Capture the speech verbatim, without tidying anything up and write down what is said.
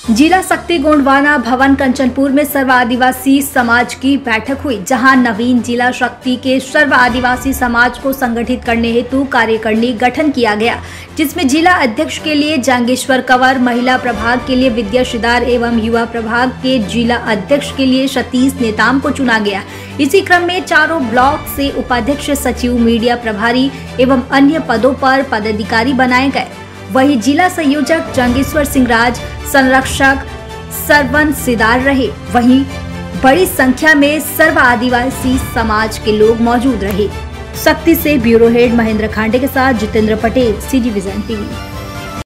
जिला शक्ति गोंडवाना भवन कंचनपुर में सर्व आदिवासी समाज की बैठक हुई, जहां नवीन जिला शक्ति के सर्व आदिवासी समाज को संगठित करने हेतु कार्यकारिणी गठन किया गया, जिसमें जिला अध्यक्ष के लिए जांगेश्वर कंवर, महिला प्रभाग के लिए विद्या शिदार एवं युवा प्रभाग के जिला अध्यक्ष के लिए सतीश नेताम को चुना गया। इसी क्रम में चारों ब्लॉक से उपाध्यक्ष, सचिव, मीडिया प्रभारी एवं अन्य पदों पर पदाधिकारी बनाए गए। वहीं जिला संयोजक जांगेश्वर सिंह राज, संरक्षक सरवन सिदार रहे। वहीं बड़ी संख्या में सर्व आदिवासी समाज के लोग मौजूद रहे। शक्ति से ब्यूरो हेड महेंद्र खांडे के साथ Jitendra Patel, C D vision TV.